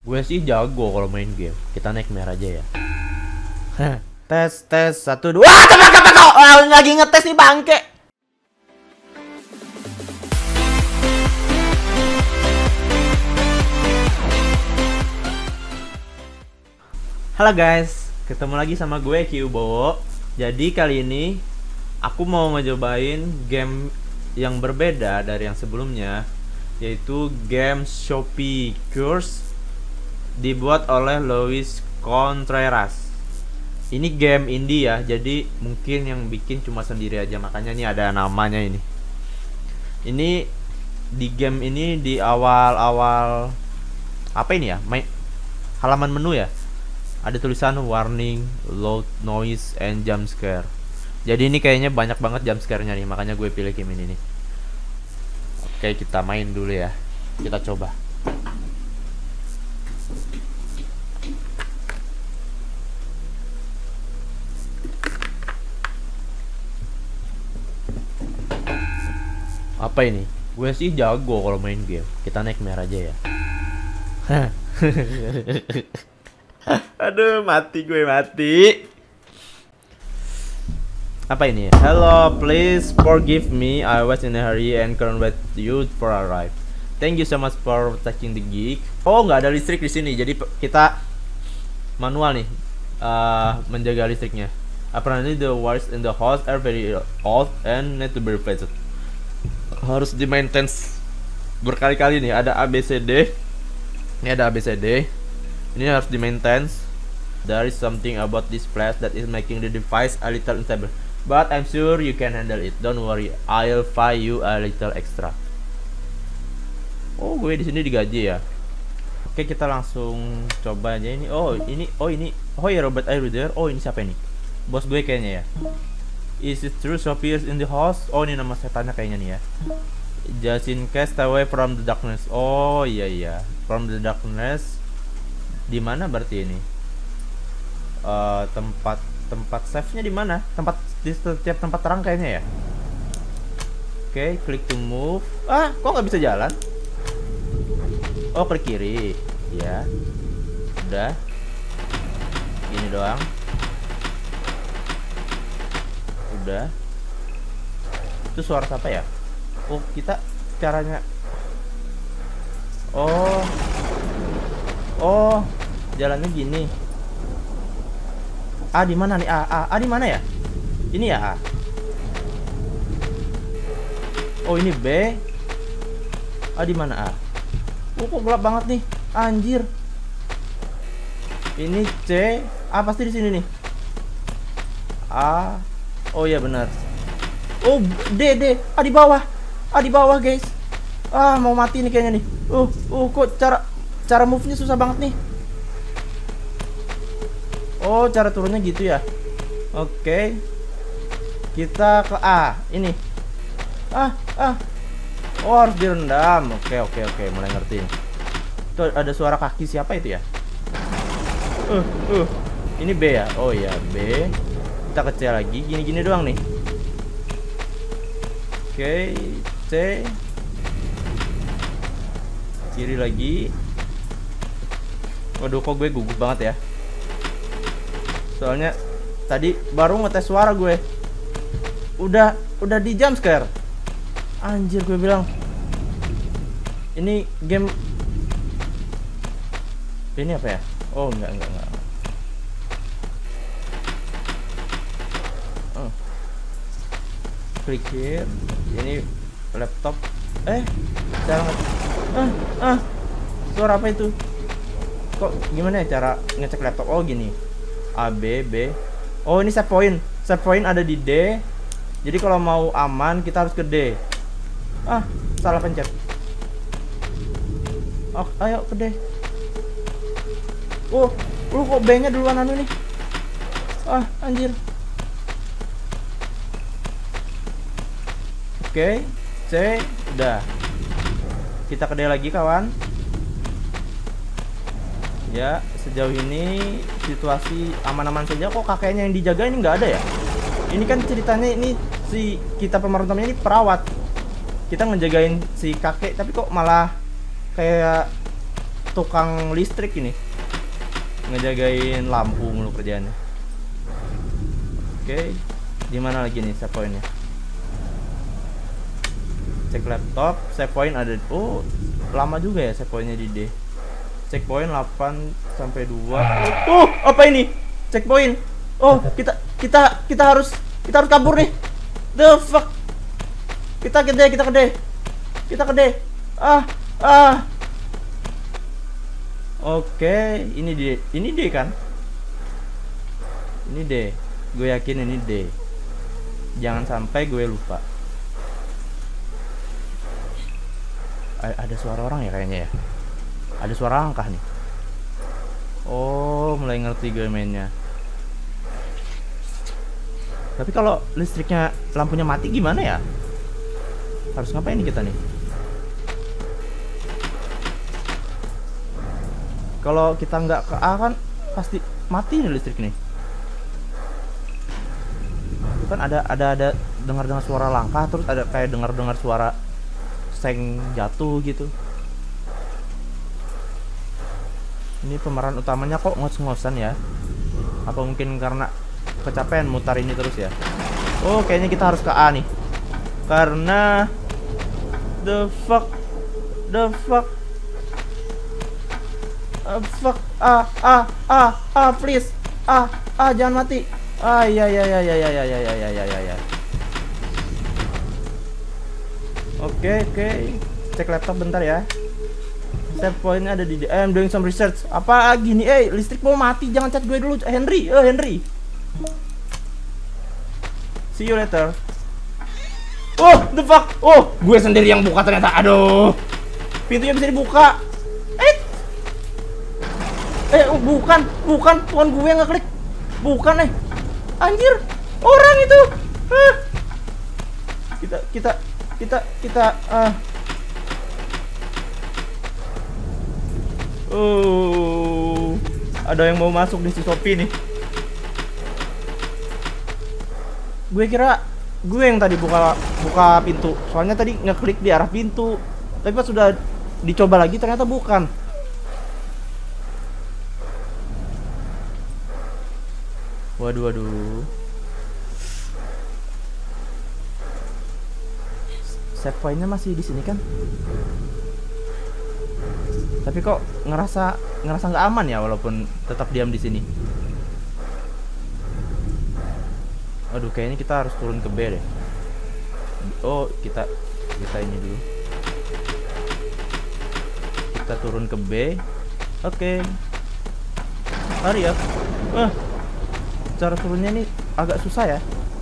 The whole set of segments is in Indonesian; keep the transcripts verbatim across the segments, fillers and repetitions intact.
Gue sih jago kalau main game. Kita naik merah aja ya. Tes tes satu dua. Ah, cepat cepat kok. Oh, lagi ngetes nih bangke. Halo guys, ketemu lagi sama gue Kyubo. Jadi kali ini aku mau ngecobain game yang berbeda dari yang sebelumnya, yaitu game Shopee Curse, dibuat oleh Luis Contreras. Ini game indie ya, jadi mungkin yang bikin cuma sendiri aja, makanya ini ada namanya ini. Ini di game ini di awal-awal apa ini ya? Main halaman menu ya. Ada tulisan warning, loud noise, and jump scare. Jadi ini kayaknya banyak banget jump scare-nya nih, makanya gue pilih game ini nih. Oke, kita main dulu ya. Kita coba. Apa ini? Gue sih jago kalau main game. Kita naik merah aja ya. Aduh, mati gue mati. Apa ini? Hello, please forgive me. I was in a hurry and couldn't wait you for arrive. Thank you so much for taking the gig. Oh, nggak ada listrik di sini. Jadi kita manual nih, uh, menjaga listriknya. Apparently the wires in the house are very old and need to be replaced. Harus di maintenance berkali-kali nih. Ada A B C D. Ini ada A B C D. Ini harus di maintenance. There is something about this flash that is making the device a little unstable, but I'm sure you can handle it. Don't worry, I'll pay you a little extra. Oh, gue di sini digaji ya. Oke, kita langsung coba aja ini. Oh, ini, oh ini, oh ya Robert, are you there? Oh, ini siapa ini? Bos gue kayaknya ya. Is it true Sophie is in the house? Oh, ini nama setannya kayaknya nih ya. Just in case, stay away from the darkness. Oh iya iya, from the darkness. Di mana berarti ini? Uh, tempat tempat save-nya di mana? Tempat di setiap tempat terang kayaknya ya. Oke, okay, klik to move. Ah, kok nggak bisa jalan? Oh, klik kiri. Ya. Udah. Gini doang. Udah. Itu suara siapa ya? Oh, kita caranya. Oh. Oh, jalannya gini. A di mana nih? A, A, A di mana ya? Ini ya A. Oh, ini B. A di mana A? Oh, kok gelap banget nih. Anjir. Ini C. A pasti di sini nih. A. Oh iya benar. Oh, D, D. A di bawah. A di bawah, guys. Ah, mau mati nih kayaknya nih. Uh, uh kok cara Cara move-nya susah banget nih. Oh, cara turunnya gitu ya. Oke. Kita ke A. Ini. Ah, ah. Oh, harus direndam. Oke, oke, oke. Mulai ngerti. Tuh ada suara kaki siapa itu ya? Uh, uh. Ini B ya? Oh iya, B. Kita ke C lagi. Gini-gini doang nih. Oke, C. Kiri lagi. Waduh, kok gue gugup banget ya. Soalnya tadi baru ngetes suara gue. Udah udah di jump scare. Anjir, gue bilang. Ini game ini apa ya? Oh, enggak enggak enggak. Oh. Klik here. Ini laptop. Eh, jangan. Ah, ah. Suara apa itu? Kok gimana ya cara ngecek laptop? Oh gini, A B B. Oh ini save point. Save point ada di D. Jadi kalau mau aman kita harus ke D. Ah, salah pencet. Oh, ayo ke D. Oh, lu kok B nya duluan anu nih? Ah, anjir. Oke, C, udah. Kita ke D lagi kawan. Ya, sejauh ini situasi aman-aman saja. Kok kakeknya yang dijaga ini nggak ada ya? Ini kan ceritanya ini si kita pemeran utamanya ini perawat. Kita ngejagain si kakek, tapi kok malah kayak tukang listrik ini. Ngejagain lampu mulu kerjaannya. Oke, di mana lagi nih save point-nya? Cek laptop, save point ada. Oh, lama juga ya save point-nya di D. Checkpoint delapan sampai dua. Oh, apa ini? Checkpoint. Oh, kita kita kita harus kita harus kabur nih. The fuck. Kita ke D, kita ke D. Kita ke D. Ah, ah. Oke, ini D. Ini D kan? Ini D. Gue yakin ini D. Jangan sampai gue lupa. A- ada suara orang ya kayaknya ya. Ada suara langkah nih. Oh, mulai ngerti gue mainnya. Tapi kalau listriknya, lampunya mati gimana ya? Harus ngapain nih kita nih? Kalau kita nggak ke A kan pasti mati nih listrik nih. Itu kan ada ada ada dengar-dengar suara langkah, terus ada kayak dengar-dengar suara seng jatuh gitu. Ini pemeran utamanya kok ngos-ngosan ya? Apa mungkin karena kecapean mutar ini terus ya? Oh, kayaknya kita harus ke A nih. Karena the fuck, the fuck. Uh, fuck, ah, ah, ah, ah, please, ah, ah, jangan mati, ah, ya, ya, ya, ya, ya, ya, ya, ya, ya, ya, ya. Oke, oke, cek laptop bentar ya. Save point-nya ada di, eh, I'm doing some research. Apa gini, eh, listrik mau mati, jangan chat gue dulu, Henry, eh, Henry. See you later. Oh, the fuck, oh, gue sendiri yang buka ternyata, aduh, pintunya bisa dibuka. Eh, oh, bukan, bukan, bukan gue yang ngeklik. Bukan, eh. Anjir, orang itu. Ah. Kita, kita, kita, kita, ah. Oh, ada yang mau masuk di si Shopee nih. Gue kira gue yang tadi buka buka pintu. Soalnya tadi ngeklik di arah pintu. Tapi pas sudah dicoba lagi ternyata bukan. Waduh, waduh. Save point-nya masih di sini kan? Tapi kok ngerasa ngerasa nggak aman ya walaupun tetap diam di sini. Aduh, kayaknya kita harus turun ke B deh. Oh, kita kita ini dulu. Kita turun ke B. Oke. Hurry up. Ah. Cara turunnya ini agak susah ya.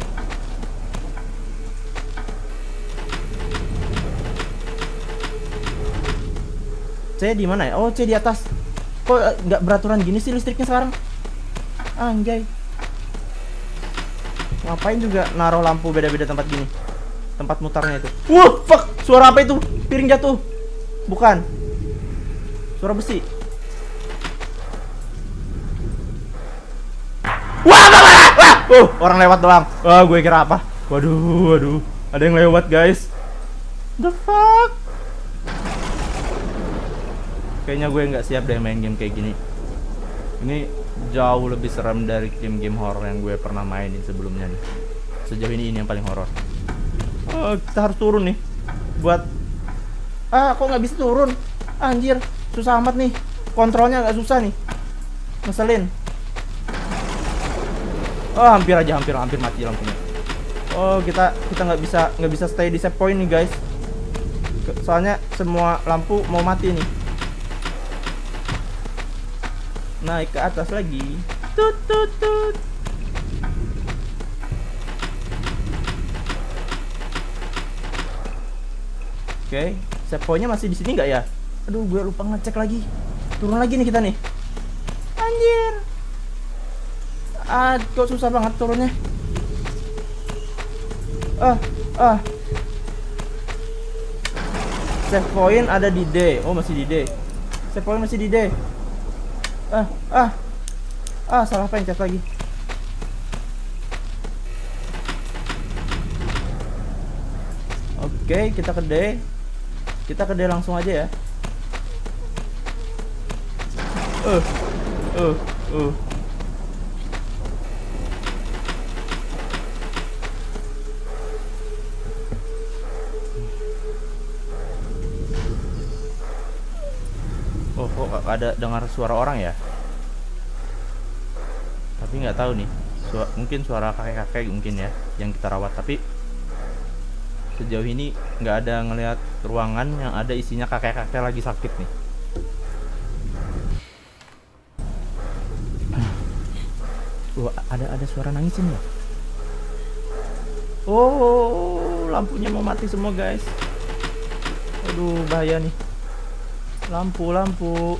C di mana ya? Oh, C di atas. Kok nggak beraturan gini sih listriknya sekarang? Anjay. Ngapain juga naruh lampu beda-beda tempat gini? Tempat mutarnya itu. Wah, fuck. Suara apa itu? Piring jatuh. Bukan. Suara besi. Wah, wah, wah, wah. Uh, orang lewat doang. Wah, gue kira apa? Waduh, waduh. Ada yang lewat, guys. The fuck? Kayaknya gue nggak siap deh main game kayak gini. Ini jauh lebih serem dari game-game horror yang gue pernah mainin sebelumnya nih. Sejauh ini ini yang paling horor. Oh, kita harus turun nih. Buat ah, kok nggak bisa turun? Anjir, susah amat nih. Kontrolnya nggak susah nih. Ngeselin. Oh, hampir aja, hampir hampir mati lampunya. Oh, kita kita nggak bisa nggak bisa stay di save point nih, guys. Soalnya semua lampu mau mati nih. Naik ke atas lagi. Tut tut tut. Oke, save point-nya masih di sini nggak ya? Aduh, gue lupa ngecek lagi. Turun lagi nih kita nih. Anjir. Ah, kok susah banget turunnya. Ah, ah. Save point ada di D. Oh, masih di D. Save point masih di D. Ah, ah. Ah, salah pencet lagi. Oke, kita ke D. Kita ke D langsung aja ya. Uh, uh, uh. Oh, kok ada dengar suara orang ya? Tapi nggak tahu nih. Su mungkin suara kakek-kakek mungkin ya yang kita rawat. Tapi sejauh ini nggak ada ngelihat ruangan yang ada isinya kakek-kakek lagi sakit nih. Wah, ada ada suara nangis ini ya? Oh, lampunya mau mati semua guys. Aduh, bahaya nih. Lampu, lampu.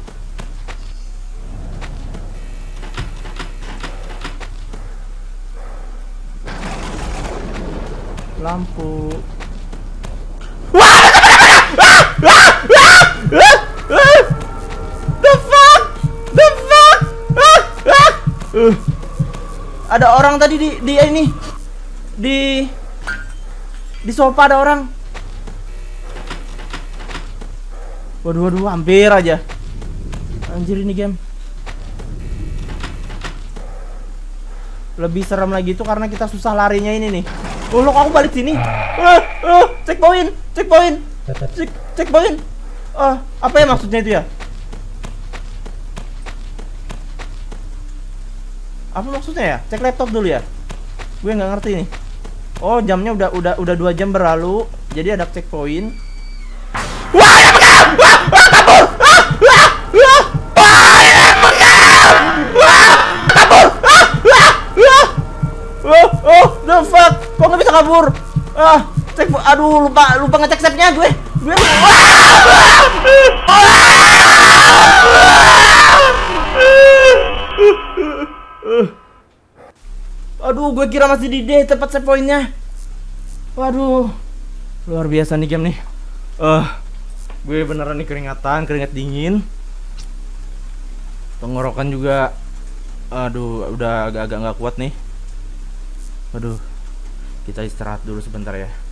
Lampu. Wah! The fuck? The fuck? Uh. Ada orang tadi di di ini. Di di sofa ada orang. Waduh, waduh, hampir aja. Anjir, ini game lebih serem lagi tuh karena kita susah larinya ini nih. Oh, loh, aku balik sini. Uh, uh, checkpoint, checkpoint, check, checkpoint. Ah, uh, apa ya maksudnya itu ya? Apa maksudnya ya? Cek laptop dulu ya. Gue nggak ngerti nih. Oh, jamnya udah udah udah dua jam berlalu. Jadi ada checkpoint. Wah, ya pegang! Wah, wah, kabur! Wah, wah, wah, wah, ya pegang! Wah, kabur! Wah, wah, wah, oh, oh, the fuck? Kok nggak bisa kabur? Ah, cek, aduh, lupa lupa ngecek save-nya gue. Gue. Aduh, gue kira masih di D tempat save point-nya. Waduh, luar biasa nih game nih. Eh. Uh. Gue beneran nih keringatan, keringat dingin. Tenggorokan juga, aduh, udah agak-agak nggak kuat nih. Aduh, kita istirahat dulu sebentar ya.